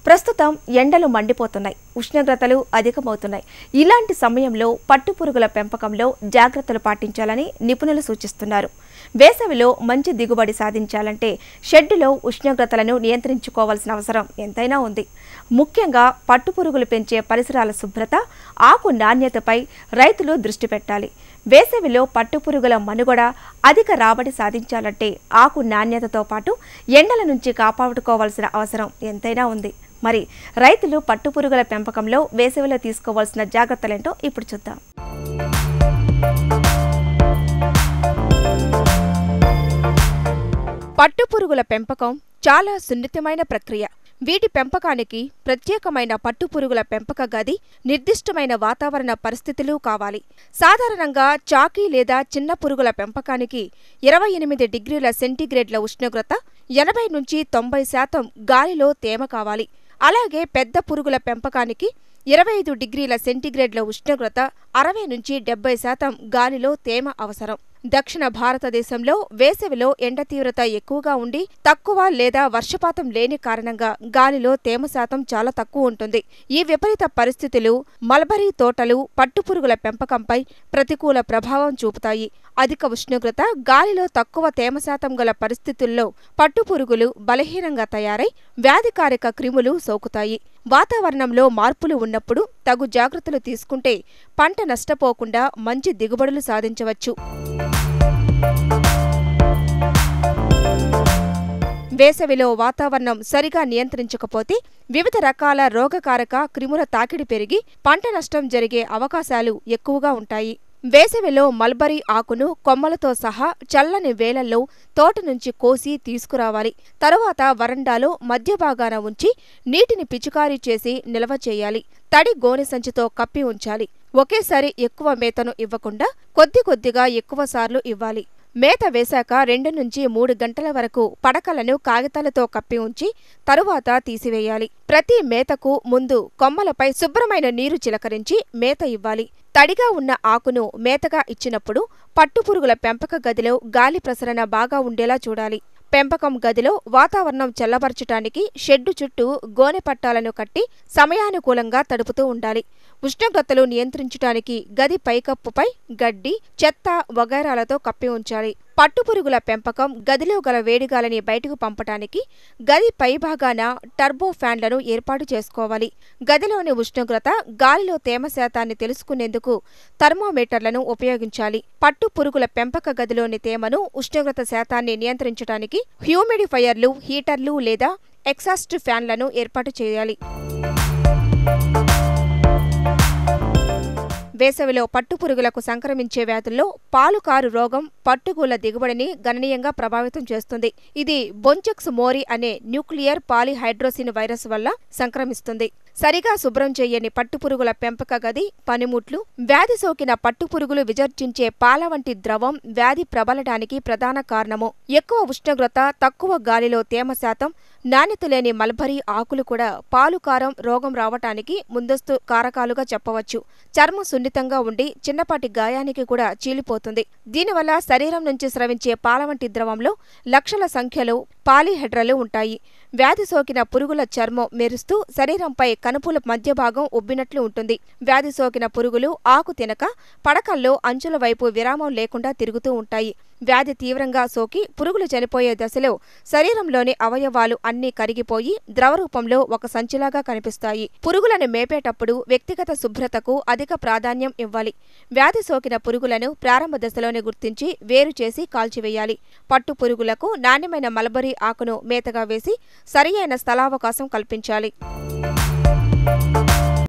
ప్రస్తుతం ఎండలు మండిపోతున్నాయి, ఉష్ణోగ్రతలు అధికమవుతున్నాయి. ఇలాంటి సమయంలో పట్టుపురుగుల పెంపకంలో జాగ్రత్తలు పాటించాలని నిపుణులు సూచిస్తున్నారు. వేసవిలో మంచి దిగుబడి సాధించాలంటే షెడ్డులో ఉష్ణోగ్రతలను నియంత్రించుకోవాల్సిన అవసరం ఎంతైనా ఉంది. ముఖ్యంగా పట్టుపురుగులు పెంచే పరిసరాల శుభ్రత, ఆకు నాణ్యతపై రైతులు దృష్టి పెట్టాలి. వేసవిలో పట్టుపురుగుల మనుగడ, అధిక రాబడి సాధించాలంటే ఆకు నాణ్యతతో పాటు ఎండల నుంచి కాపాడుకోవాల్సిన అవసరం ఎంతైనా ఉంది. మరి రైతులు పట్టుపురుగుల పెంపకంలో వేసవిలో తీసుకోవాల్సిన జాగ్రత్తలేంటో ఇప్పుడు చూద్దాం. పట్టుపురుగుల పెంపకం చాలా సున్నితమైన ప్రక్రియ. వీటి పెంపకానికి ప్రత్యేకమైన పట్టుపురుగుల పెంపక గది, నిర్దిష్టమైన వాతావరణ పరిస్థితులు కావాలి. సాధారణంగా చాకీ లేదా చిన్న పురుగుల పెంపకానికి 28 డిగ్రీల సెంటీగ్రేడ్ల ఉష్ణోగ్రత, 80 నుంచి 90% గాలిలో తేమ కావాలి. అలాగే పెద్ద పురుగుల పెంపకానికి 25 డిగ్రీల సెంటీగ్రేడ్ల ఉష్ణోగ్రత, 60 నుంచి 70% గాలిలో తేమ అవసరం. దక్షిణ భారతదేశంలో వేసవిలో ఎండ తీవ్రత ఎక్కువగా ఉండి తక్కువ లేదా వర్షపాతం లేని కారణంగా గాలిలో తేమ శాతం చాలా తక్కువ ఉంటుంది. ఈ విపరీత పరిస్థితులు మల్బరీ తోటలు, పట్టుపురుగుల పెంపకంపై ప్రతికూల ప్రభావం చూపుతాయి. అధిక ఉష్ణోగ్రత, గాలిలో తక్కువ తేమ శాతం గల పరిస్థితుల్లో పట్టుపురుగులు బలహీనంగా తయారై వ్యాధికారక క్రిములు సోకుతాయి. వాతావరణంలో మార్పులు ఉన్నప్పుడు తగు జాగ్రత్తలు తీసుకుంటే పంట నష్టపోకుండా మంచి దిగుబడులు సాధించవచ్చు. వేసవిలో వాతావరణం సరిగా నియంత్రించకపోతే వివిధ రకాల రోగకారక క్రిముల తాకిడి పెరిగి పంట నష్టం జరిగే అవకాశాలు ఎక్కువగా ఉంటాయి. వేసవిలో మల్బరీ ఆకును కొమ్మలతో సహా చల్లని వేళల్లో తోట నుంచి కోసి తీసుకురావాలి. తరువాత వరండాలో మధ్య భాగాన ఉంచి నీటిని పిచికారీ చేసి నిల్వ చేయాలి. తడి గోనె సంచితో కప్పి ఉంచాలి. ఒకేసారి ఎక్కువ మేతను ఇవ్వకుండా కొద్దిగా ఎక్కువ సార్లు ఇవ్వాలి. మేత వేశాక 2 నుంచి 3 గంటల వరకు పడకలను కాగితాలతో కప్పి ఉంచి తరువాత తీసివేయాలి. ప్రతి మేతకు ముందు కొమ్మలపై శుభ్రమైన నీరు చిలకరించి మేత ఇవ్వాలి. తడిగా ఉన్న ఆకును మేతగా ఇచ్చినప్పుడు పట్టుపురుగుల పెంపక గదిలో గాలి ప్రసరణ బాగా ఉండేలా చూడాలి. పెంపకం గదిలో వాతావరణం చల్లబరచటానికి షెడ్డు చుట్టూ గోనె పట్టాలను కట్టి సమయానుకూలంగా తడుపుతూ ఉండాలి. ఉష్ణోగ్రతలు నియంత్రించటానికి గది పైకప్పుపై గడ్డి, చెత్త వగైరాలతో కప్పి ఉంచాలి. పట్టుపురుగుల పెంపకం గదిలో గల వేడిగాలిని బయటకు పంపటానికి గది పైభాగాన టర్బో ఫ్యాన్లను ఏర్పాటు చేసుకోవాలి. గదిలోని ఉష్ణోగ్రత, గాలిలో తేమ శాతాన్ని తెలుసుకునేందుకు థర్మోమీటర్లను ఉపయోగించాలి. పట్టుపురుగుల పెంపక గదిలోని తేమను, ఉష్ణోగ్రత శాతాన్ని నియంత్రించడానికి హ్యూమిడిఫైయర్లు, హీటర్లు లేదా ఎగ్జాస్ట్ ఫ్యాన్లను ఏర్పాటు చేయాలి. వేసవిలో పట్టుపురుగులకు సంక్రమించే వ్యాధుల్లో పాలుకారు రోగం పట్టుగూళ్ల దిగుబడిని గణనీయంగా ప్రభావితం చేస్తుంది. ఇది బొంచెక్స్ మోరీ అనే న్యూక్లియర్ పాలిహైడ్రోసిన్ వైరస్ వల్ల సంక్రమిస్తుంది. సరిగా శుభ్రం చేయని పట్టుపురుగుల పెంపక గది, పనిముట్లు, వ్యాధి సోకిన పట్టుపురుగులు విసర్జించే పాల వంటి ద్రవం వ్యాధి ప్రబలడానికి ప్రధాన కారణము. ఎక్కువ ఉష్ణోగ్రత, తక్కువ గాలిలో తేమ శాతం, నాణ్యత లేని మల్బరీ ఆకులు కూడా పాలుకారం రోగం రావటానికి ముందస్తు కారకాలుగా చెప్పవచ్చు. చర్మం సున్నితంగా ఉండి చిన్నపాటి గాయానికి కూడా చీలిపోతుంది. దీనివల్ల శరీరం నుంచి స్రవించే పాల వంటి ద్రవంలో లక్షల సంఖ్యలో పాలిహెడ్రలు ఉంటాయి. వ్యాధి సోకిన పురుగుల చర్మం మెరుస్తూ శరీరంపై కనుపుల మధ్య భాగం ఉబ్బినట్లు ఉంటుంది. వ్యాధి సోకిన పురుగులు ఆకు తినక పడకల్లో అంచుల వైపు విరామం లేకుండా తిరుగుతూ ఉంటాయి. వ్యాధి తీవ్రంగా సోకి పురుగులు చనిపోయే దశలో శరీరంలోని అవయవాలు అన్నీ కరిగిపోయి ద్రవరూపంలో ఒక సంచిలాగా కనిపిస్తాయి. పురుగులను మేపేటప్పుడు వ్యక్తిగత శుభ్రతకు అధిక ప్రాధాన్యం ఇవ్వాలి. వ్యాధి సోకిన పురుగులను ప్రారంభ దశలోనే గుర్తించి వేరు చేసి కాల్చివేయాలి. పట్టు పురుగులకు నాణ్యమైన మల్బరీ ఆకును మేతగా వేసి సరియైన స్థలావకాశం కల్పించాలి.